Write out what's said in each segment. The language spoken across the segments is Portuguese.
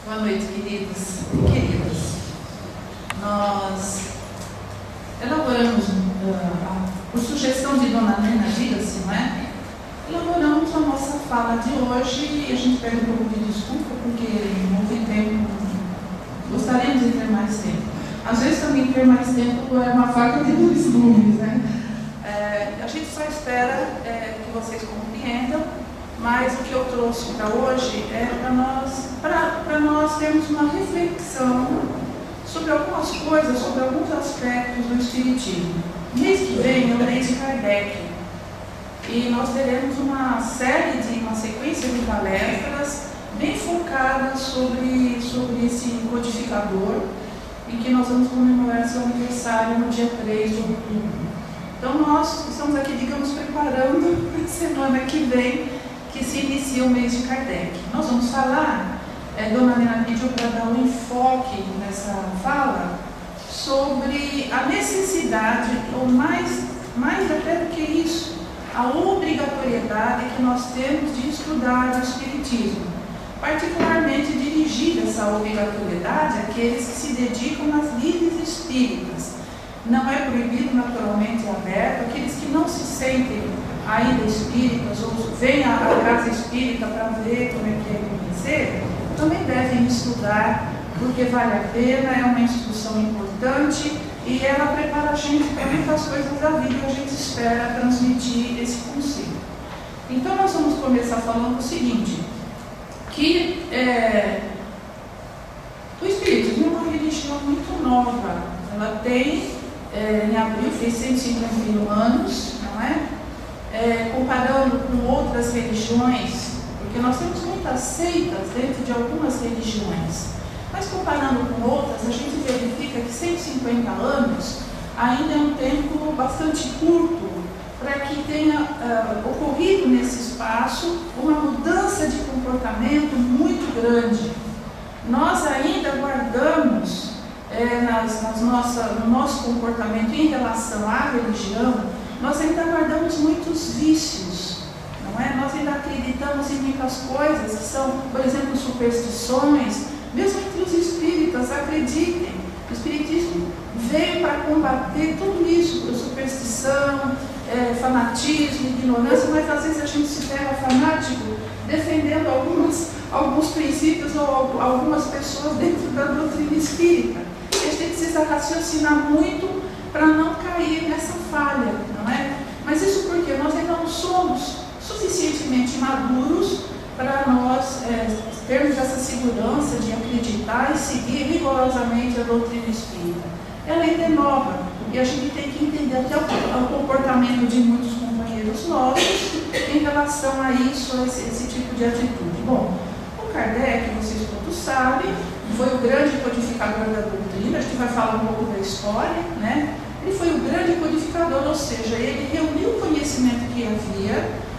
Boa noite, queridos e queridas. Nós elaboramos, por sugestão de Dona Nena Dias, não é? Elaboramos a nossa fala de hoje e a gente pede um pouco de desculpa porque não houve tempo, gostaríamos de ter mais tempo. Às vezes também ter mais tempo é uma faca de dois gumes, né? A gente só espera que vocês compreendam, mas o que eu trouxe para hoje é para nós termos uma reflexão sobre algumas coisas, sobre alguns aspectos do Espiritismo. Mês que vem é o mês de Kardec e nós teremos uma sequência de palestras bem focadas sobre esse codificador, em que nós vamos comemorar seu aniversário no dia 3 de outubro. Então nós estamos aqui, digamos, preparando a semana que vem, que se inicia o mês de Kardec. Nós vamos falar, Dona Nena pediu para dar um enfoque nessa fala, sobre a necessidade, ou mais até do que isso, a obrigatoriedade que nós temos de estudar o Espiritismo. Particularmente dirigida essa obrigatoriedade àqueles que se dedicam nas lides espíritas. Não é proibido, naturalmente, aberto, aqueles que não se sentem ainda espíritas ou vêm à casa espírita para ver como é que é conhecer, também devem estudar, porque vale a pena, é uma instrução importante e ela prepara a gente para muitas coisas da vida e a gente espera transmitir esse conceito. Então nós vamos começar falando o seguinte, que o Espiritismo é uma religião muito nova. Ela tem, em abril, fez 151 anos, não é? Comparando com outras religiões, porque nós temos muitas seitas dentro de algumas religiões, mas comparando com outras, a gente verifica que 150 anos ainda é um tempo bastante curto para que tenha ocorrido nesse espaço uma mudança de comportamento muito grande. Nós ainda guardamos no nosso comportamento em relação à religião, nós ainda guardamos muitos vícios, não é? Nós ainda acreditamos em muitas coisas que são, por exemplo, superstições. Mesmo entre os espíritas, acreditem, o Espiritismo veio para combater tudo isso, superstição, fanatismo, ignorância, mas às vezes a gente se pega fanático defendendo alguns princípios ou algumas pessoas dentro da doutrina espírita. E a gente precisa raciocinar muito para não cair nessa falha, não é? Mas isso porque nós ainda não somos suficientemente maduros para nós termos essa segurança de acreditar e seguir rigorosamente a doutrina espírita. Ela ainda é nova e a gente tem que entender até o comportamento de muitos companheiros nossos em relação a isso, a esse tipo de atitude. Bom, o Kardec, vocês todos sabem, foi o grande codificador da doutrina, a gente vai falar um pouco da história, né? Ele foi o grande codificador, ou seja, ele reuniu o conhecimento que havia,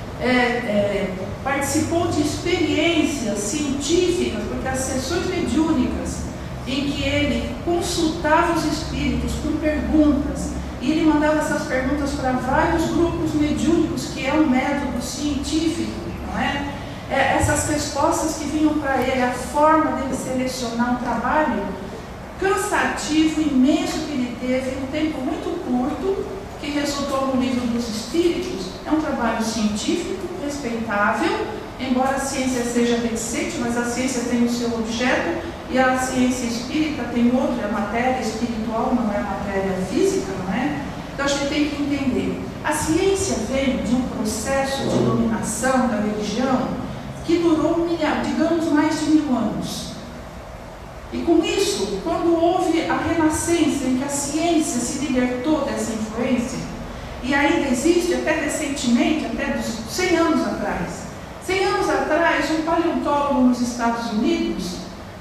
participou de experiências científicas, porque as sessões mediúnicas em que ele consultava os espíritos com perguntas, e ele mandava essas perguntas para vários grupos mediúnicos, que é um método científico, não é? Essas respostas que vinham para ele, a forma dele selecionar um trabalho cansativo, imenso que ele teve, em um tempo muito curto, que resultou no Livro dos Espíritos. É um trabalho científico, respeitável, embora a ciência seja reticente, mas a ciência tem o seu objeto e a ciência espírita tem outro, a matéria espiritual, não é a matéria física, não é? Então a gente tem que entender. A ciência vem de um processo de dominação da religião que durou, digamos, mais de 1000 anos. E com isso, quando houve a renascença em que a ciência se libertou dessa influência, e ainda existe, até recentemente, até dos 100 anos atrás. 100 anos atrás, um paleontólogo nos Estados Unidos,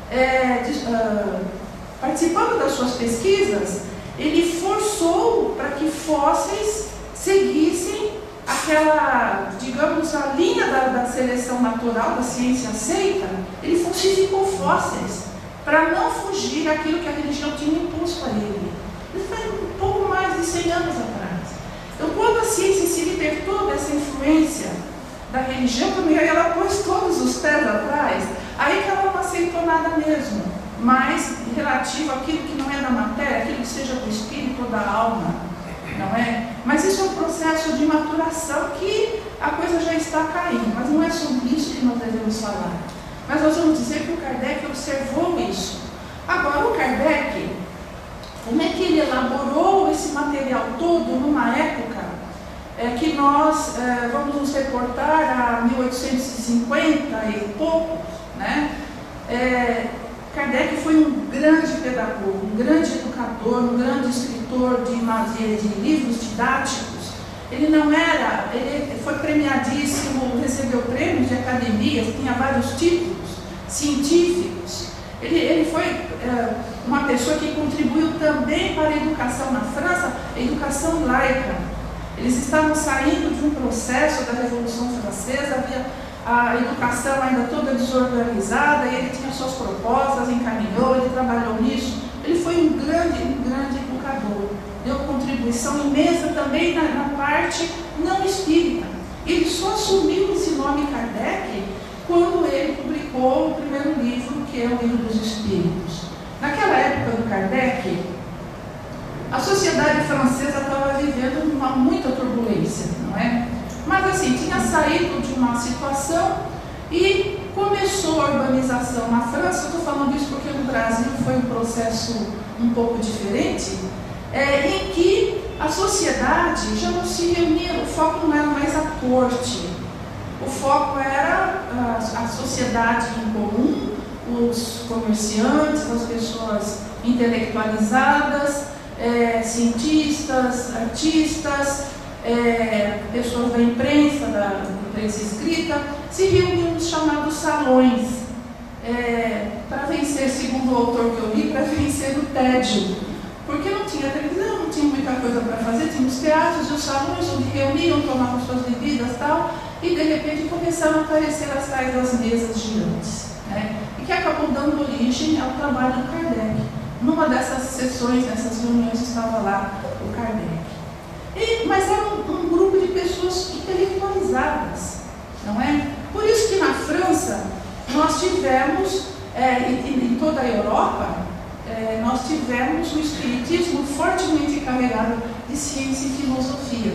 participando das suas pesquisas, ele forçou para que fósseis seguissem aquela, digamos, a linha da seleção natural, da ciência aceita. Ele falsificou fósseis para não fugir daquilo que a religião tinha imposto a ele. Isso foi um pouco mais de 100 anos atrás. Então, quando a ciência se libertou dessa influência da religião, também ela pôs todos os pés atrás, Aí que ela não aceitou nada mesmo, mas relativo àquilo que não é da matéria, aquilo que seja do espírito ou da alma, não é? Mas isso é um processo de maturação que a coisa já está caindo, mas não é sobre isso que nós devemos falar. Mas nós vamos dizer que o Kardec observou isso. Agora, o Kardec, como é que ele elaborou esse material todo numa época que nós vamos nos reportar a 1850 e poucos, né? Kardec foi um grande pedagogo, um grande educador, um grande escritor de livros didáticos. Ele foi premiadíssimo, recebeu prêmios de academias, tinha vários títulos científicos. Ele foi uma pessoa que contribuiu também para a educação na França, a educação laica. Eles estavam saindo de um processo da Revolução Francesa, havia a educação ainda toda desorganizada, e ele tinha suas propostas, encaminhou, ele trabalhou nisso. Ele foi um grande educador, deu contribuição imensa também na parte não espírita. Ele só assumiu esse nome Kardec quando ele publicou o primeiro livro, que é o Livro dos Espíritos. Naquela época do Kardec, a sociedade francesa estava vivendo muita turbulência, não é? Mas assim, tinha saído de uma situação e começou a urbanização na França. Eu estou falando isso porque no Brasil foi um processo um pouco diferente, em que a sociedade já não se reunia, o foco não era mais a corte, o foco era a sociedade em comum, os comerciantes, as pessoas intelectualizadas, cientistas, artistas, pessoas da imprensa escrita, se reuniam nos chamados salões, para vencer, segundo o autor que eu li, para vencer o tédio, porque não tinha televisão, não tinha muita coisa para fazer, tinha os teatros e os salões onde reuniam, tomavam suas bebidas e tal, e de repente começaram a aparecer as tais das mesas girantes, né? E que acabou dando origem ao trabalho do Kardec. Numa dessas sessões, nessas reuniões, estava lá o Kardec. Mas era um grupo de pessoas intelectualizadas, não é? Por isso que na França nós tivemos, em toda a Europa, nós tivemos o espiritismo fortemente carregado de ciência e filosofia,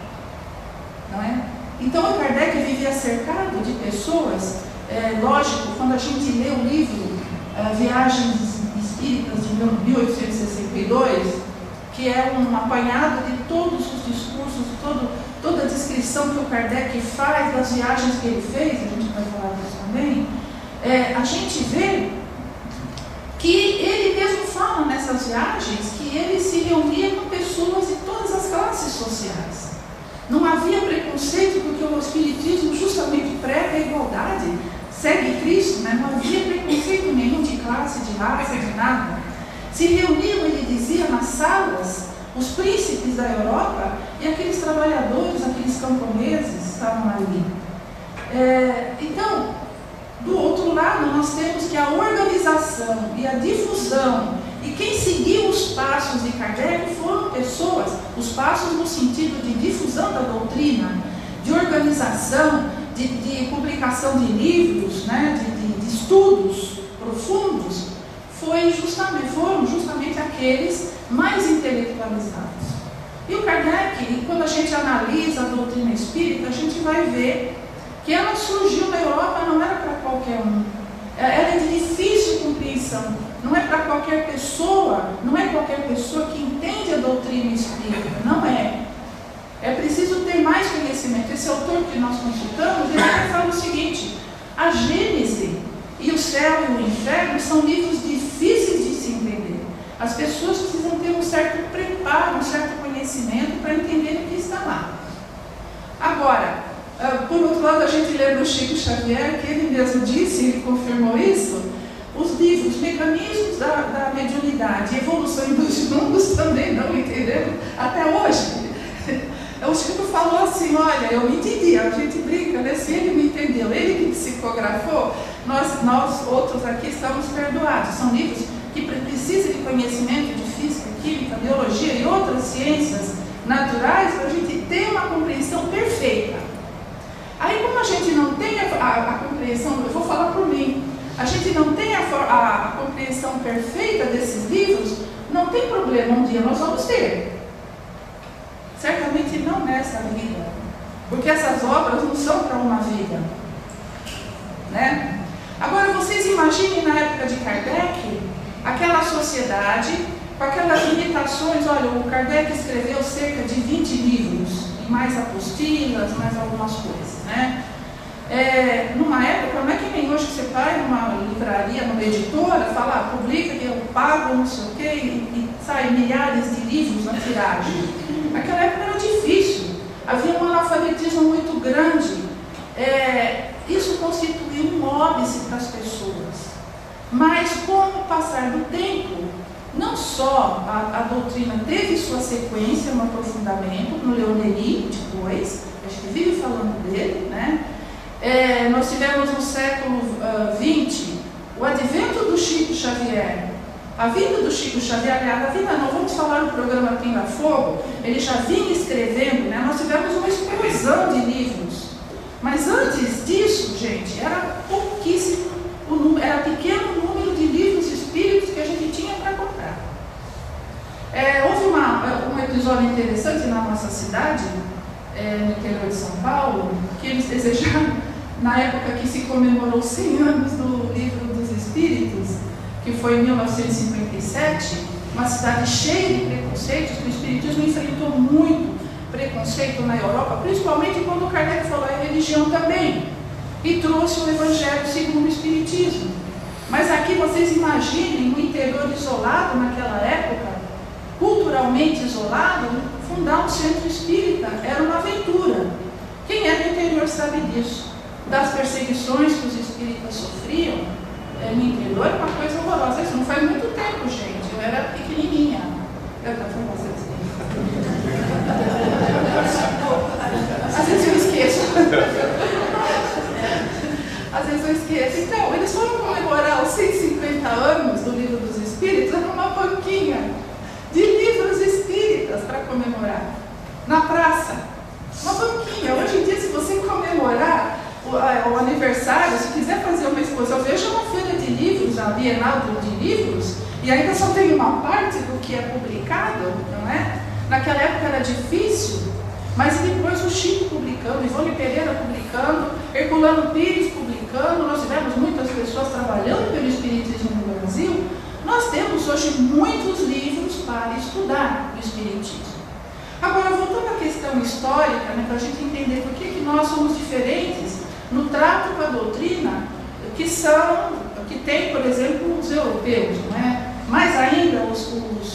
não é? Então o Kardec vivia cercado de pessoas, lógico, quando a gente lê o livro Viagens Espíritas de 1862, que é um apanhado de todos os discursos, toda a descrição que o Kardec faz das viagens que ele fez, a gente vai falar disso também, a gente vê que ele mesmo fala nessas viagens que ele se reunia com pessoas de todas as classes sociais. Não havia preconceito, porque o Espiritismo justamente prega a igualdade, segue Cristo, né? Não havia preconceito nenhum de classe, de raça, de nada. Se reuniam, ele dizia, nas salas, os príncipes da Europa e aqueles trabalhadores, aqueles camponeses estavam ali. Então, do outro lado, nós temos que a organização e a difusão, e quem seguiu os passos de Kardec foram pessoas, os passos no sentido de difusão da doutrina, de organização, de publicação de livros, né, de estudos profundos, foram justamente aqueles mais intelectualizados. E o Kardec, quando a gente analisa a doutrina espírita, a gente vai ver que ela surgiu na Europa, não era para qualquer um. Ela é de difícil compreensão, não é para qualquer pessoa, não é qualquer pessoa que entende a doutrina espírita, não é. É preciso ter mais conhecimento. Esse autor que nós consultamos, ele vai falar o seguinte: a Gênese e o céu e o inferno são livros difíceis de se entender. As pessoas precisam ter um certo preparo, um certo conhecimento para entender o que está lá. Agora, por outro lado, a gente lembra o Chico Xavier, que ele mesmo disse, ele confirmou isso, os livros, mecanismos da mediunidade, evolução dos mundos também não entenderam até hoje. O Chico falou assim: olha, eu entendi, a gente brinca, né? Se ele não entendeu, ele que psicografou, nós outros aqui estamos perdoados. São livros que precisam de conhecimento de física, química, biologia e outras ciências naturais para a gente ter uma compreensão perfeita. Aí, como a gente não tem a compreensão, eu vou falar por mim, a gente não tem a compreensão perfeita desses livros, não tem problema, um dia nós vamos ter. Certamente não nessa vida, porque essas obras não são para uma vida, né? Agora, vocês imaginem na época de Kardec, aquela sociedade, com aquelas limitações. Olha, o Kardec escreveu cerca de 20 livros, e mais apostilas, mais algumas coisas, né? Numa época, não é que nem hoje que você vai numa livraria, numa editora, fala, publica que eu pago, não sei o quê, e sai milhares de livros na tiragem. Naquela época era difícil, havia um analfabetismo muito grande, isso constituiu um óbice para as pessoas. Mas com o passar do tempo, não só a doutrina teve sua sequência, um aprofundamento, no Leon Denis depois, a gente vive falando dele, né? Nós tivemos no século XX o advento do Chico Xavier, a vinda do Chico Xavier, aliás, a vinda não, vamos falar do programa Pinga Fogo, ele já vinha escrevendo, né? Nós tivemos uma explosão de livros, mas antes disso, gente, era pouquíssimo, era pequeno número de livros espíritos que a gente tinha para comprar. Houve um episódio interessante na nossa cidade, no interior de São Paulo, que eles desejaram, na época que se comemorou 100 anos do Livro dos Espíritos, que foi em 1957, uma cidade cheia de preconceitos, que o Espiritismo enfrentou muito preconceito na Europa, principalmente quando Kardec falou a religião também, e trouxe o Evangelho segundo o Espiritismo. Mas aqui vocês imaginem um interior isolado naquela época, culturalmente isolado, fundar um centro espírita era uma aventura. Quem é do interior sabe disso. Das perseguições que os espíritas sofriam no interior é uma coisa horrorosa. Isso não faz muito tempo, gente. Eu era pequenininha. Às vezes eu esqueço. Às vezes eu esqueço. Então, eles foram comemorar os 150 anos do Livro dos Espíritos, era uma banquinha de livros espíritas para comemorar, na praça, uma banquinha. Hoje em dia, se você comemorar o aniversário, se quiser fazer uma exposição, veja uma feira de livros, a Bienal de Livros, e ainda só tem uma parte do que é publicado, não é? Naquela época era difícil, mas depois o Chico publicando, Ivone Pereira publicando, Herculano Pires publicando, nós tivemos muitas pessoas trabalhando pelo Espiritismo no Brasil. Nós temos hoje muitos livros para estudar o Espiritismo. Agora, voltando à questão histórica, né, para a gente entender por que nós somos diferentes no trato com a doutrina, que tem, por exemplo, os europeus, não é? Mais ainda os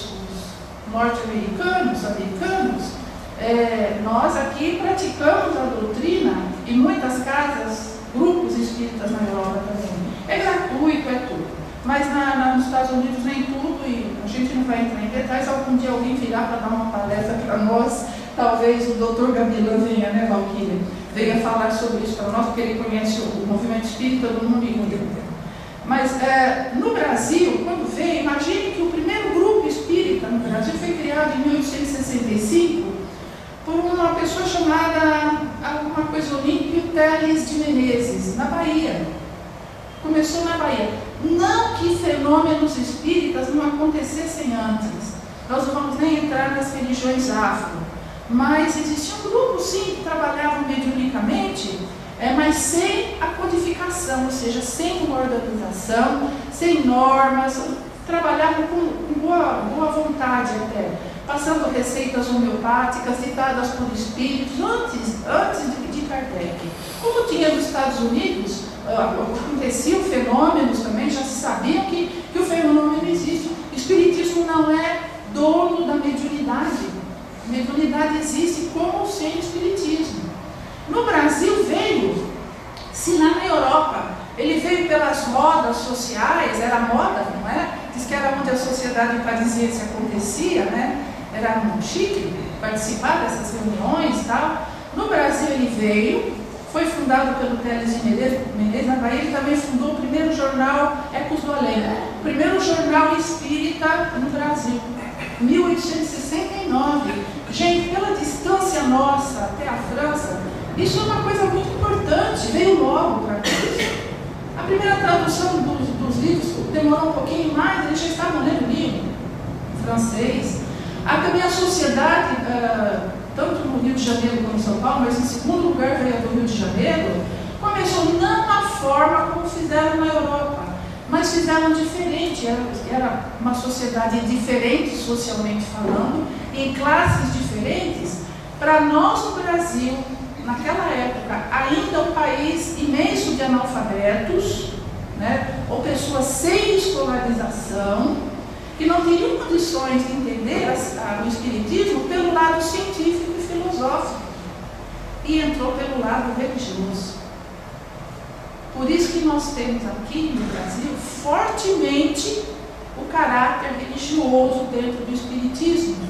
norte-americanos, americanos, nós aqui praticamos a doutrina em muitas casas, grupos espíritas na Europa também. É gratuito, é tudo. Mas nos Estados Unidos nem tudo, e a gente não vai entrar em detalhes. Algum dia alguém virá para dar uma palestra para nós, talvez o Dr. Gabilan venha, né, Valquíria? Venha falar sobre isso para nós, porque ele conhece o movimento espírita do mundo inteiro. Mas no Brasil, quando veio, imagine que o primeiro grupo espírita no Brasil foi criado em 1865 por uma pessoa chamada, alguma coisa, Olímpio Teles de Menezes, na Bahia. Começou na Bahia. Não que fenômenos espíritas não acontecessem antes. Nós não vamos nem entrar nas religiões afro. Mas existia um grupo, sim, que trabalhavam mediunicamente, mas sem a codificação, ou seja, sem uma organização, sem normas, trabalhavam com boa vontade até, passando receitas homeopáticas ditadas por espíritos antes de Kardec. Como tinha nos Estados Unidos, aconteciam fenômenos também, já se sabia que o fenômeno existe. O espiritismo não é dono da mediunidade. A mediunidade existe como sem espiritismo. No Brasil veio, se lá na Europa, ele veio pelas modas sociais, era moda, não é? Diz que era onde a sociedade parisiense acontecia, né? Era muito chique participar dessas reuniões e tal. No Brasil ele veio, foi fundado pelo Teles de Menezes, na Bahia. Ele também fundou o primeiro jornal Ecos do Além, o primeiro jornal espírita no Brasil, 1869. Gente, pela distância nossa até a França, isso é uma coisa muito importante, veio logo para nós. A primeira tradução dos livros demorou um pouquinho mais, eles já estavam lendo o livro em francês. Também a sociedade, tanto no Rio de Janeiro como em São Paulo, mas em segundo lugar veio a do Rio de Janeiro, começou não da forma como fizeram na Europa, mas fizeram diferente. Era uma sociedade diferente, socialmente falando, em classes diferentes. Para nós no Brasil, naquela época, ainda um país imenso de analfabetos, né, ou pessoas sem escolarização, que não teriam condições de entender o Espiritismo pelo lado científico e filosófico, e entrou pelo lado religioso. Por isso que nós temos aqui no Brasil fortemente o caráter religioso dentro do Espiritismo.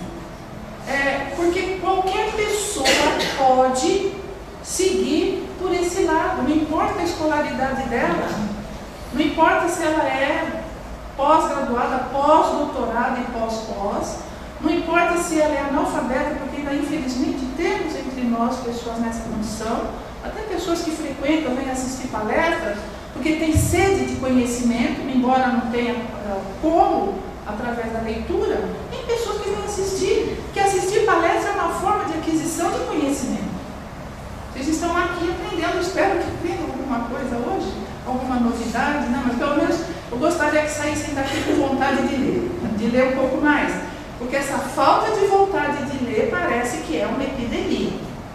Porque qualquer pessoa pode seguir por esse lado, não importa a escolaridade dela, não importa se ela é pós-graduada, pós-doutorado e pós-pós, não importa se ela é analfabeta, porque ainda infelizmente temos entre nós pessoas nessa condição, até pessoas que frequentam, vêm assistir palestras, porque tem sede de conhecimento, embora não tenha como, através da leitura, tem pessoas que vêm assistir, que assistir palestra é uma forma de aquisição de conhecimento. Vocês estão aqui aprendendo, espero que aprendam alguma coisa hoje, alguma novidade, né? Mas pelo menos eu gostaria que saíssem daqui com vontade de ler um pouco mais, porque essa falta de vontade de ler parece que é uma epidemia.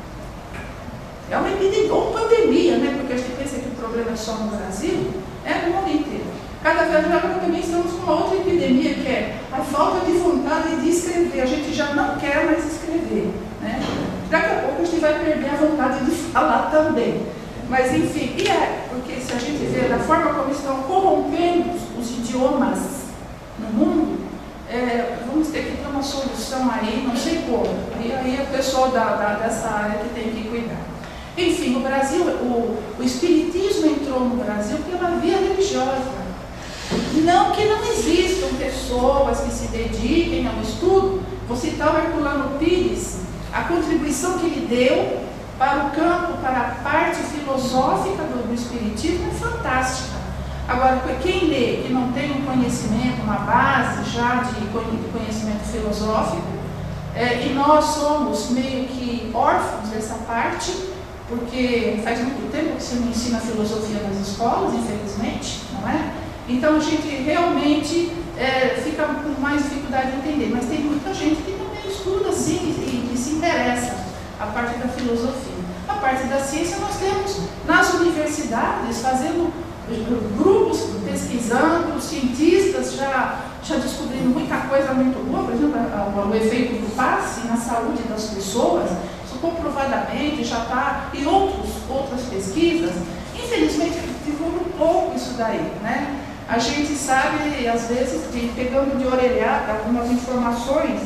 É uma epidemia, ou pandemia, né? Porque a gente pensa que o problema é só no Brasil, é no mundo inteiro. Cada vez mais também estamos com uma outra epidemia, que é a falta de vontade de escrever. A gente já não quer mais escrever, né? Daqui a pouco a gente vai perder a vontade de falar também. Mas enfim, porque se a gente vê da forma como estão corrompendo os idiomas no mundo, vamos ter que ter uma solução aí, não sei como. Aí é o pessoal dessa área que tem que cuidar. Enfim, no Brasil, o Espiritismo entrou no Brasil pela via religiosa. Não que não existam pessoas que se dediquem ao estudo. Vou citar o Herculano Pires, a contribuição que ele deu para o campo, para a parte filosófica do Espiritismo é fantástica. Agora, quem lê, que não tem um conhecimento, uma base já de conhecimento filosófico, e nós somos meio que órfãos dessa parte, porque faz muito tempo que se não ensina filosofia nas escolas, infelizmente, não é? Então a gente realmente fica com mais dificuldade de entender, mas tem muita gente que também estuda assim e se interessa a parte da filosofia. A parte da ciência nós temos nas universidades, fazendo grupos pesquisando, cientistas já descobrindo muita coisa muito boa, por exemplo, o efeito do passe na saúde das pessoas, isso comprovadamente já está, e outras pesquisas. Infelizmente divulga um pouco isso daí, né? A gente sabe, às vezes, pegando de orelhada algumas informações,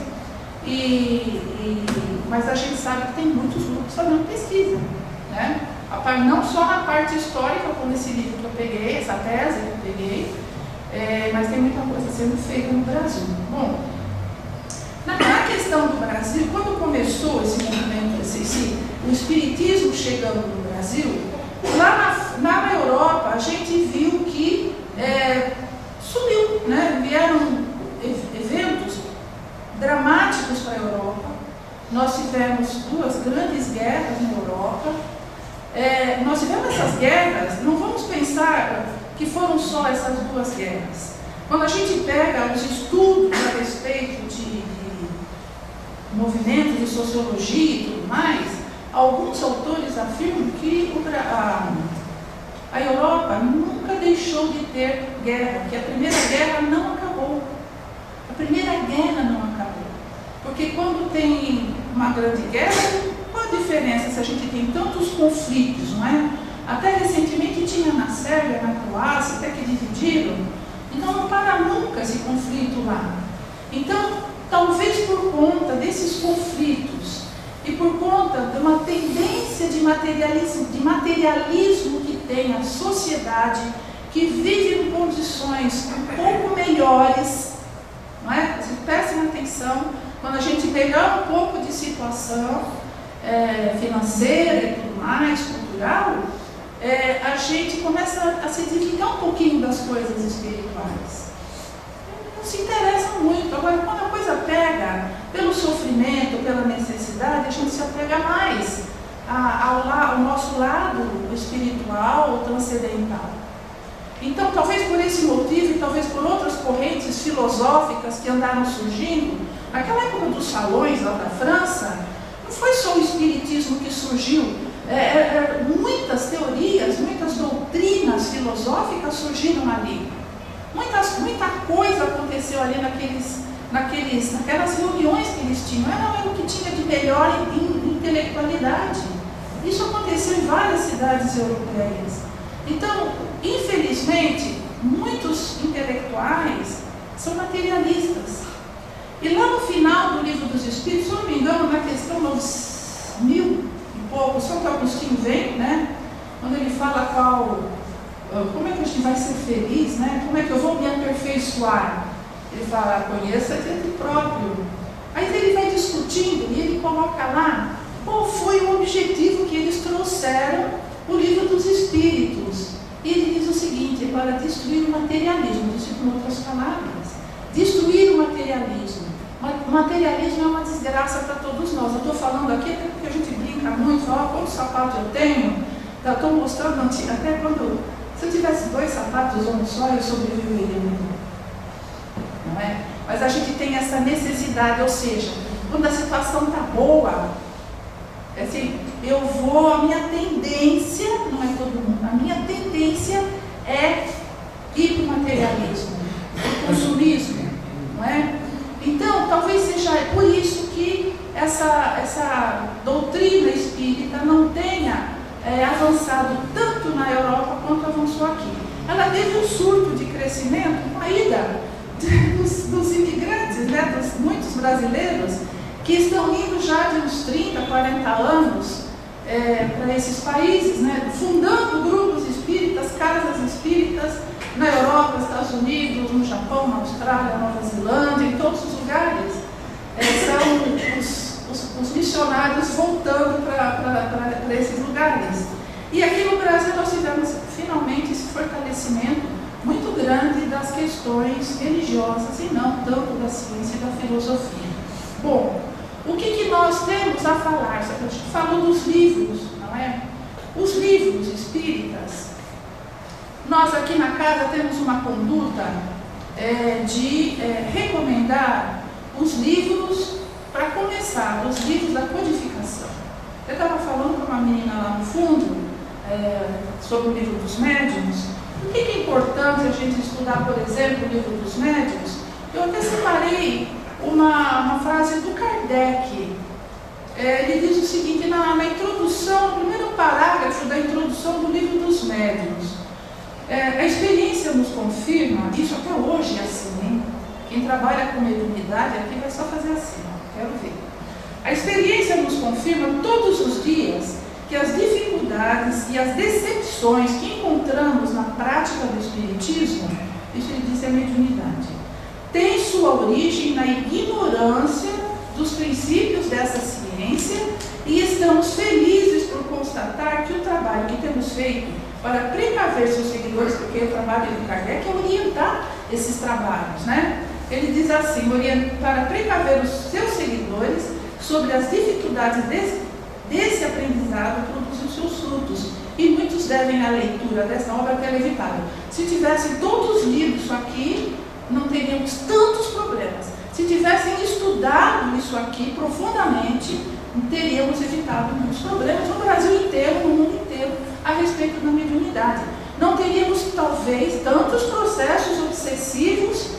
mas a gente sabe que tem muitos grupos fazendo pesquisa, né? Não só na parte histórica, como esse livro que eu peguei, essa tese que eu peguei, mas tem muita coisa sendo feita no Brasil. Bom, na questão do Brasil, quando começou esse movimento, o Espiritismo chegando no Brasil, lá na Europa a gente viu que sumiu, né? Vieram eventos dramáticos para a Europa. Nós tivemos 2 grandes guerras na Europa. Nós tivemos essas guerras, não vamos pensar que foram só essas 2 guerras. Quando a gente pega os estudos a respeito de movimentos de sociologia e tudo mais, alguns autores afirmam que a Europa nunca deixou de ter guerra, que a Primeira Guerra não acabou. A Primeira Guerra não acabou. Porque quando tem uma grande guerra, qual a diferença se a gente tem tantos conflitos, não é? Até recentemente tinha na Sérvia, na Croácia, até que dividiram. Então não para nunca esse conflito lá. Então, talvez por conta desses conflitos e por conta de uma tendência de materialismo que tem a sociedade, que vive em condições um pouco melhores, não é? Vocês prestem atenção, quando a gente melhora um pouco de situação financeira e tudo mais, cultural, a gente começa a se desligar um pouquinho das coisas espirituais. Não se interessa muito. Agora, quando a coisa pega pelo sofrimento, pela necessidade, a gente se apega mais ao nosso lado espiritual, transcendental. Então, talvez por esse motivo e talvez por outras correntes filosóficas que andaram surgindo, naquela época dos salões lá da França, não foi só o espiritismo que surgiu, muitas teorias, muitas doutrinas filosóficas surgiram ali. Muita coisa aconteceu ali naquelas reuniões que eles tinham. Era o que tinha de melhor em intelectualidade. Isso aconteceu em várias cidades europeias. Então, infelizmente, muitos intelectuais são materialistas. E lá no final do Livro dos Espíritos, se eu não me engano, na questão dos 1000 e pouco, Santo Agostinho vem, né? Quando ele fala como é que a gente vai ser feliz, né? Como é que eu vou me aperfeiçoar? Ele fala, conheça-te a ti próprio. Aí ele vai discutindo e ele coloca lá qual foi o objetivo que eles trouxeram o Livro dos Espíritos. E ele diz o seguinte: é para destruir o materialismo, disse com outras palavras. Destruir o materialismo. O materialismo é uma desgraça para todos nós. Eu estou falando aqui até porque a gente brinca muito, quantos sapatos eu tenho. Estou mostrando até quando, se eu tivesse 2 sapatos ou um só, eu sobreviveria muito. Não é? Mas a gente tem essa necessidade, ou seja, quando a situação está boa, assim, a minha tendência, não é todo mundo, a minha tendência é ir para o materialismo, para o consumismo, não é? Então, talvez seja por isso que essa doutrina espírita não tenha avançado tanto na Europa quanto avançou aqui. Ela teve um surto de crescimento com a ida dos imigrantes, né, dos muitos brasileiros, que estão indo já de uns 30, 40 anos para esses países, né, fundando grupos espíritas, casas espíritas, na Europa, Estados Unidos, no Japão, na Austrália, Nova Zelândia, em todos os lugares. São os missionários voltando para esses lugares. E aqui no Brasil nós tivemos finalmente esse fortalecimento muito grande das questões religiosas e não tanto da ciência e da filosofia. Bom, o que nós temos a falar? A gente falou dos livros, não é? Os livros espíritas, nós aqui na casa temos uma conduta de recomendar os livros, para começar, os livros da codificação. Eu estava falando com uma menina lá no fundo sobre o livro dos médiuns. Por que é importante a gente estudar, por exemplo, o livro dos médiuns? Eu até separei uma frase do Kardec. Ele diz o seguinte, na introdução, no primeiro parágrafo da introdução do livro dos médiuns. A experiência nos confirma, isso até hoje é assim, hein? Quem trabalha com mediunidade aqui vai só fazer assim, ó, quero ver. A experiência nos confirma todos os dias que as dificuldades e as decepções que encontramos na prática do Espiritismo, isso ele diz é mediunidade, tem sua origem na ignorância dos princípios dessa ciência e estamos felizes por constatar que o trabalho que temos feito para precaver seus seguidores, porque o trabalho do Kardec é orientar esses trabalhos, né? Ele diz assim, para precaver os seus seguidores sobre as dificuldades desse aprendizado produzir os seus frutos. E muitos devem à leitura dessa obra ter evitado. Se tivessem todos lido isso aqui, não teríamos tantos problemas. Se tivessem estudado isso aqui profundamente, teríamos evitado muitos problemas no Brasil inteiro, no mundo inteiro, a respeito da mediunidade. Não teríamos, talvez, tantos processos obsessivos,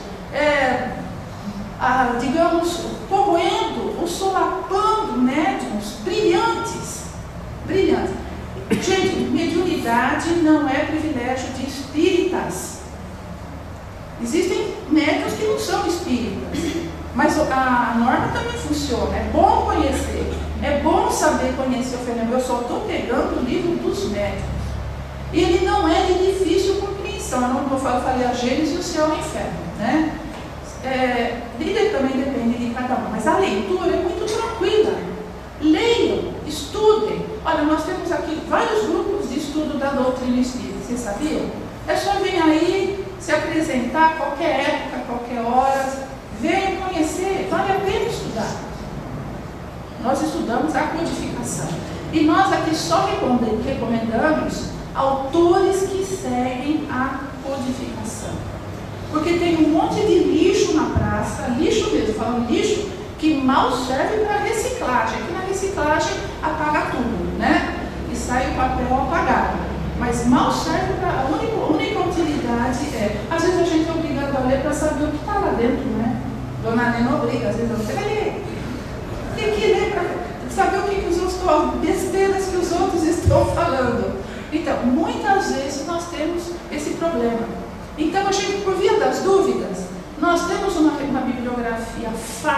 digamos, corroendo ou solapando médiuns brilhantes. Gente, mediunidade não é privilégio de espíritas. Existem médiuns que não são espíritas, mas a norma também funciona. É bom conhecer, é bom saber conhecer o fenômeno. Eu só estou pegando o livro dos médiuns. E ele não é de difícil compreensão. Eu falei a Gênesis e o céu e o inferno, né? Ele também depende de cada um, mas a leitura é muito tranquila. Leiam, estudem. Olha, nós temos aqui vários grupos de estudo da doutrina espírita. Vocês sabiam? É só vir aí, se apresentar a qualquer época, a qualquer hora, venha conhecer, vale a pena estudar. Nós estudamos a codificação. E nós aqui só recomendamos autores que seguem a codificação. Porque tem um monte de lixo na praça, lixo mesmo, falando lixo, que mal serve para reciclagem. Aqui na reciclagem apaga tudo, né? E sai o papel apagado. Mas mal serve para. A única utilidade é. Às vezes a gente é obrigado a ler para saber o que está lá dentro, né? Dona Nena obriga, às vezes você vai ler. Tem que ler para saber o que os outros, besteiras que os outros estão falando. Então, muitas vezes nós temos esse problema. Então, a gente, por via das dúvidas, nós temos uma bibliografia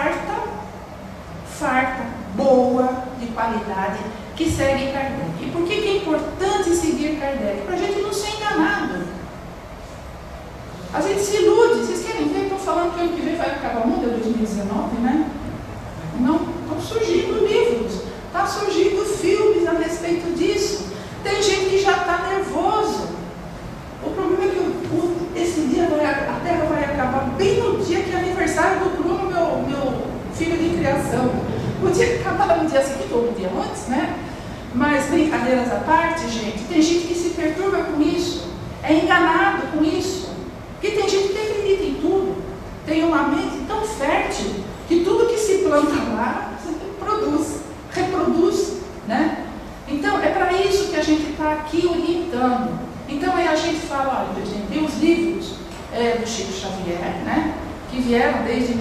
farta, boa, de qualidade, que segue Kardec. E por que é importante seguir Kardec? Para a gente não ser enganado. A gente se ilude. Vocês querem ver? Estou falando que ano que vem vai acabar o mundo, é 2019, né? Não, estão surgindo livros, estão surgindo filmes a respeito disso. Tem gente que já está nervoso. O problema é que esse dia a Terra vai acabar bem no dia que é aniversário do Bruno, meu filho de criação. Podia acabar no dia seguinte ou no dia antes, né? Mas brincadeiras à parte, gente, tem gente que se perturba com isso, é enganado com isso. Porque tem gente que acredita em tudo, tem uma mente tão fértil que tudo que se planta lá reproduz, né? Então é para isso que a gente está aqui orientando. Então aí a gente fala, olha, gente, tem os livros do Chico Xavier, né? Que vieram desde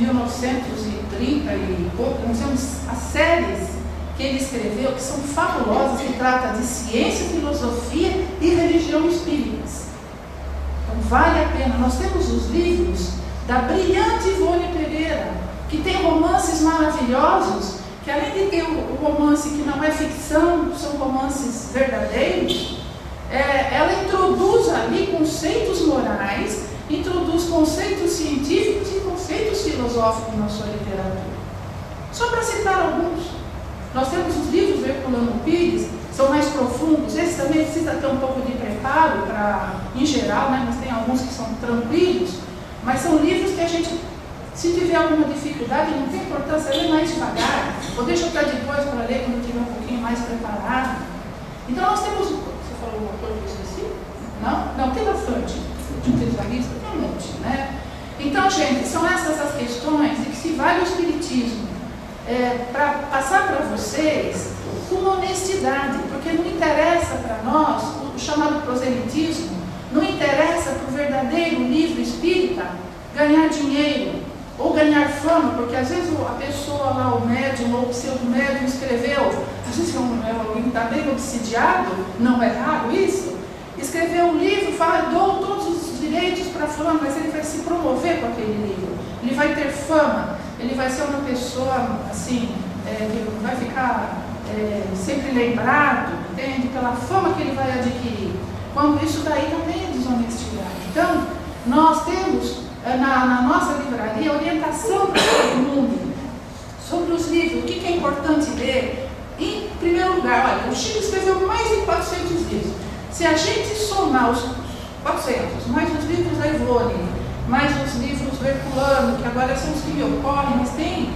1930 e pouco, nós temos as séries que ele escreveu, que são fabulosas, que trata de ciência, filosofia e religião espíritas. Então vale a pena. Nós temos os livros da brilhante Ivone Pereira, que tem romances maravilhosos, que além de ter o romance que não é ficção, são romances verdadeiros, ela introduz ali conceitos morais, introduz conceitos científicos e conceitos filosóficos na sua literatura. Só para citar alguns, nós temos os livros do Herculano Pires, são mais profundos, esses também precisa ter um pouco de preparo, em geral, né, mas tem alguns que são tranquilos, mas são livros que a gente, se tiver alguma dificuldade, não tem importância, ler mais devagar, ou deixa para depois para ler quando estiver um pouquinho mais preparado. Então nós temos, você falou alguma coisa que eu esqueci? Não, tem bastante. Tem um monte, né? Então, gente, são essas as questões de que se vale o Espiritismo para passar para vocês com honestidade, porque não interessa para nós o chamado proselitismo, não interessa para o verdadeiro livro espírita ganhar dinheiro ou ganhar fama, porque às vezes a pessoa lá, o médium ou o pseudo-médium escreveu, às vezes alguém está bem obsidiado, não é raro isso, escreveu um livro, fala, dou todos os direitos para fulano, mas ele vai se promover com aquele livro, ele vai ter fama, ele vai ser uma pessoa assim, que vai ficar sempre lembrado, entende? Pela fama que ele vai adquirir. Quando isso daí também é desonestidade. Então, nós temos na nossa livraria orientação para todo mundo sobre os livros, o que é importante ler. Em primeiro lugar, olha, o Chico escreveu mais de 400 livros. Se a gente somar os 400, mais os livros da Ivone, mais os livros do Herculano, que agora são os que me ocorrem, mas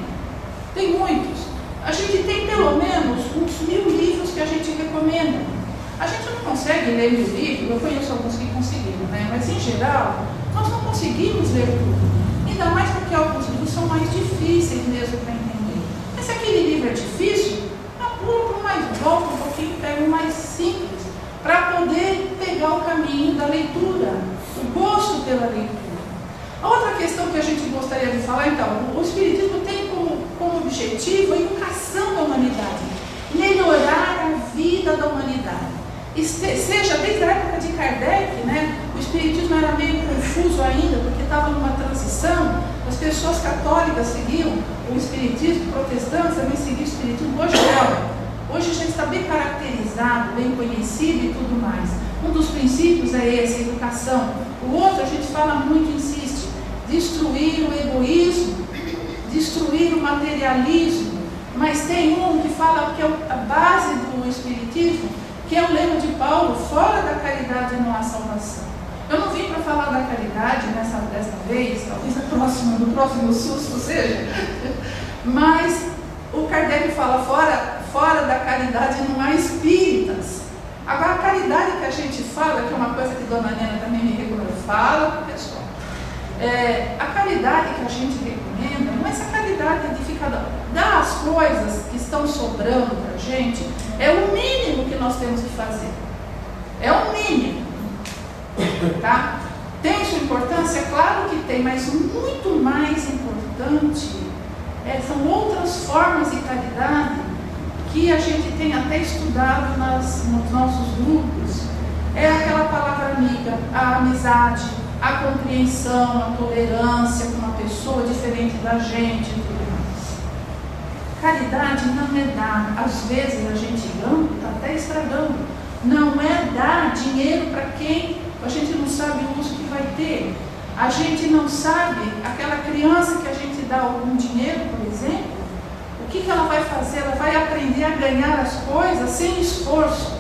tem muitos. A gente tem pelo menos uns 1000 livros que a gente recomenda. A gente não consegue ler 1000 livros, eu conheço alguns que conseguiram, né? Mas em geral, nós não conseguimos ler tudo. Ainda mais porque alguns livros são mais difíceis mesmo para entender. Mas se aquele livro é difícil, pula para o mais volta um pouquinho, pega o mais simples, para poder pegar o caminho da leitura, o gosto pela leitura. A outra questão que a gente gostaria de falar, então, o Espiritismo tem como objetivo a educação da humanidade, melhorar a vida da humanidade. Seja desde a época de Kardec, né, o Espiritismo era meio confuso ainda, porque estava numa transição, as pessoas católicas seguiam o Espiritismo, protestantes também seguiam o Espiritismo, hoje não. Hoje a gente está bem caracterizado, bem conhecido e tudo mais. Um dos princípios é esse, a educação. O outro, a gente fala muito, insiste, destruir o egoísmo, destruir o materialismo. Mas tem um que fala que a base do Espiritismo que é o lema de Paulo: fora da caridade não há salvação. Eu não vim para falar da caridade desta vez, talvez no próximo susto seja, mas o Kardec fala, fora da caridade não há espíritas. Agora, a caridade que a gente fala, que é uma coisa que Dona Nena também me recomenda, fala, pessoal, a caridade que a gente recomenda não é essa caridade edificada das coisas que estão sobrando para a gente, é o mínimo que nós temos que fazer. É o mínimo. Tá? Tem sua importância? Claro que tem, mas muito mais importante são outras formas de caridade que a gente tem até estudado nos nossos grupos. É aquela palavra amiga, a amizade, a compreensão, a tolerância com uma pessoa diferente da gente e tudo mais. Caridade não é dar, às vezes a gente está até estragando, não é dar dinheiro para quem a gente não sabe o uso que vai ter. A gente não sabe, aquela criança que a gente dá algum dinheiro, por exemplo, o que ela vai fazer? Ela vai aprender a ganhar as coisas sem esforço,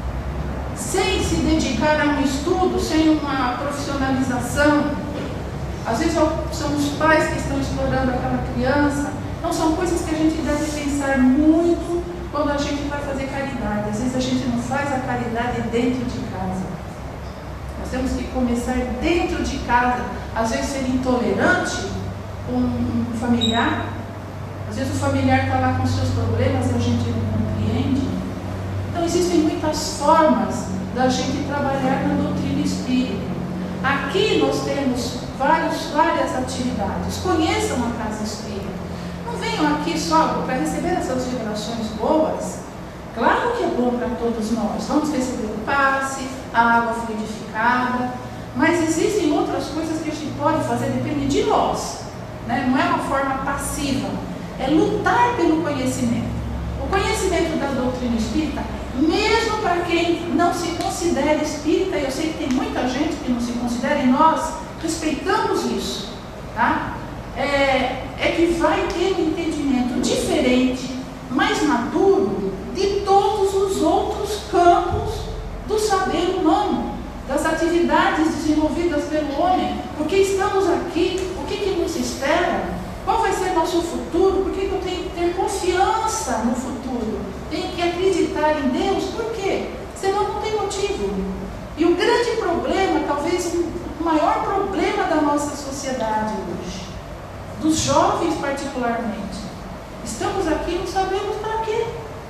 sem se dedicar a um estudo, sem uma profissionalização. Às vezes são os pais que estão explorando aquela criança. Então são coisas que a gente deve pensar muito quando a gente vai fazer caridade. Às vezes a gente não faz a caridade dentro de casa. Nós temos que começar dentro de casa. Às vezes ser intolerante com um familiar. Às vezes o familiar está lá com seus problemas e a gente não compreende. Então existem muitas formas da gente trabalhar na doutrina espírita. Aqui nós temos várias atividades. Conheçam a casa espírita. Não venham aqui só para receber essas vibrações boas. Claro que é bom para todos nós. Vamos receber o passe, a água fluidificada. Mas existem outras coisas que a gente pode fazer, depende de nós. Né? Não é uma forma passiva. É lutar pelo conhecimento. O conhecimento da doutrina espírita, mesmo para quem não se considera espírita, eu sei que tem muita gente que não se considera, e nós respeitamos isso, tá? É que vai ter um entendimento diferente, mais maduro, de todos os outros campos do saber humano, das atividades desenvolvidas pelo homem, porque estamos aqui, o que nos espera? Qual vai ser nosso futuro? Por que eu tenho que ter confiança no futuro? Tenho que acreditar em Deus? Por quê? Senão não tem motivo. E o grande problema, talvez o maior problema da nossa sociedade hoje, dos jovens particularmente, estamos aqui e não sabemos para quê.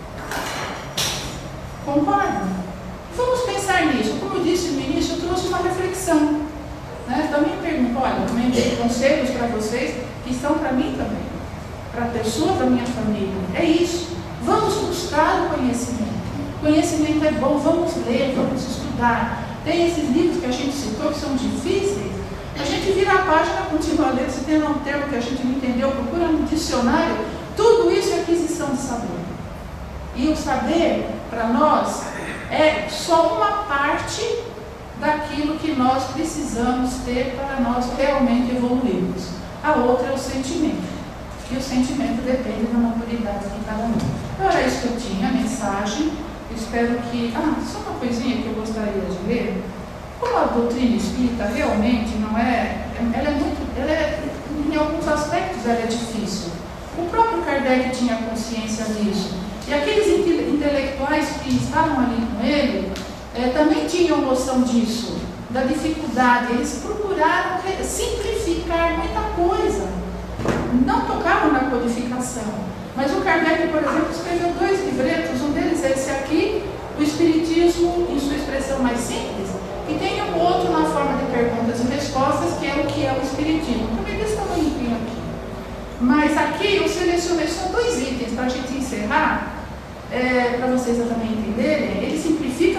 Concordam? Vamos pensar nisso. Como eu disse no início, eu trouxe uma reflexão. Né? Também pergunto, olha, também dei conselhos para vocês que estão para mim também, para pessoas da minha família. É isso. Vamos buscar o conhecimento. Conhecimento é bom, vamos ler, vamos estudar. Tem esses livros que a gente citou que são difíceis. A gente vira a página, continua lendo, se tem um termo que a gente não entendeu, procura no dicionário. Tudo isso é aquisição de saber. E o saber, para nós, é só uma parte daquilo que nós precisamos ter para nós realmente evoluirmos. A outra é o sentimento. E o sentimento depende da maturidade de cada um. Então era isso que eu tinha, a mensagem. Eu espero que... só uma coisinha que eu gostaria de ler. Como a doutrina espírita realmente não é... em alguns aspectos ela é difícil. O próprio Kardec tinha consciência disso. E aqueles intelectuais que estavam ali com ele também tinham noção disso, da dificuldade. Eles procuraram simplificar muita coisa. Não tocaram na codificação. Mas o Kardec, por exemplo, escreveu 2 livretos. Um deles é esse aqui, o Espiritismo em sua expressão mais simples. E tem um outro na forma de perguntas e respostas, que é o Espiritismo. Também desse tamanho aqui. Mas aqui eu selecionei só 2 itens para a gente encerrar. Para vocês também entenderem, ele simplifica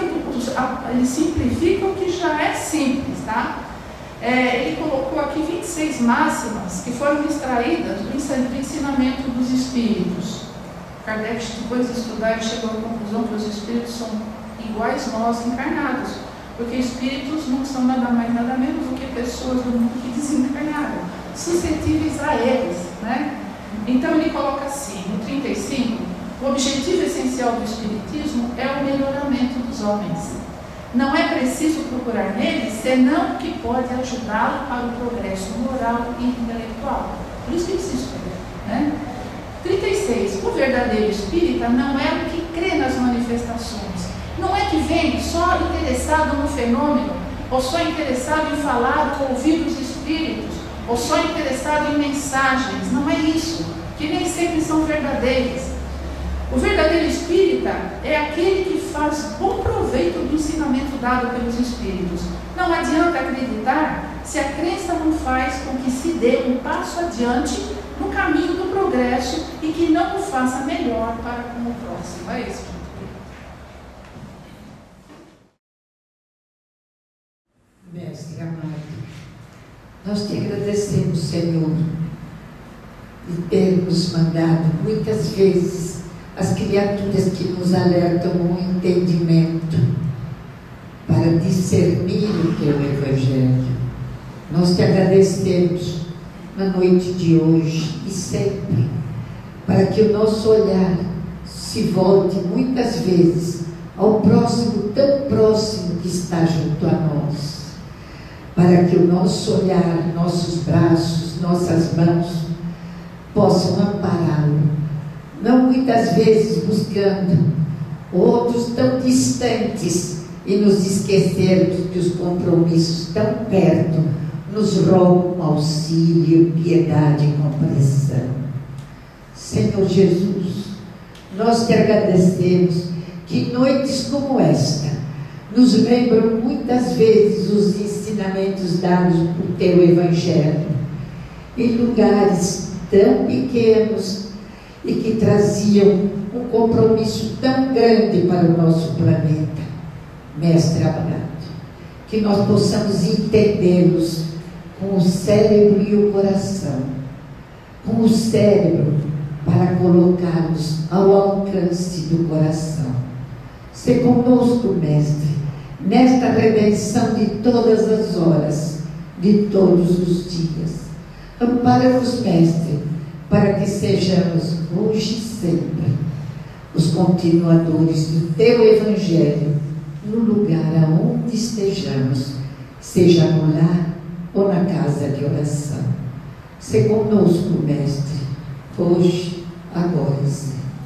o que já é simples, tá? Ele colocou aqui 26 máximas que foram extraídas do ensinamento dos espíritos. Kardec, depois de estudar, ele chegou à conclusão que os espíritos são iguais nós encarnados, porque espíritos não são nada mais, nada menos do que pessoas do mundo que desencarnaram, suscetíveis a eles, né? Então ele coloca assim, no 35, O objetivo essencial do Espiritismo é o melhoramento dos homens. Não é preciso procurar nele, senão o que pode ajudá-lo para o progresso moral e intelectual. Por isso que ele se escolhe, né? 36. O verdadeiro espírita não é o que crê nas manifestações. Não é que vem só interessado no fenômeno, ou só interessado em falar ou ouvir os espíritos, ou só interessado em mensagens. Não é isso, que nem sempre são verdadeiras. O verdadeiro espírita é aquele que faz bom proveito do ensinamento dado pelos espíritos. Não adianta acreditar se a crença não faz com que se dê um passo adiante no caminho do progresso e que não o faça melhor para com o próximo. É isso. Mestre amado, nós te agradecemos, Senhor, de termos mandado muitas vezes as criaturas que nos alertam o entendimento para discernir o teu Evangelho. Nós te agradecemos na noite de hoje e sempre, para que o nosso olhar se volte muitas vezes ao próximo, tão próximo que está junto a nós, para que o nosso olhar, nossos braços, nossas mãos possam ampará-lo. Não muitas vezes buscando outros tão distantes e nos esquecermos que os compromissos tão perto nos roubam auxílio, piedade e compreensão. Senhor Jesus, nós te agradecemos que noites como esta nos lembram muitas vezes os ensinamentos dados por teu Evangelho em lugares tão pequenos e que traziam um compromisso tão grande para o nosso planeta. Mestre amado, que nós possamos entendê-los com o cérebro e o coração, com o cérebro para colocá-los ao alcance do coração. Se conosco, Mestre, nesta redenção de todas as horas, de todos os dias. Ampara-nos, Mestre, para que sejamos hoje e sempre os continuadores do teu Evangelho no lugar aonde estejamos, seja no lar ou na casa de oração. Se conosco, Mestre, hoje, agora e sempre.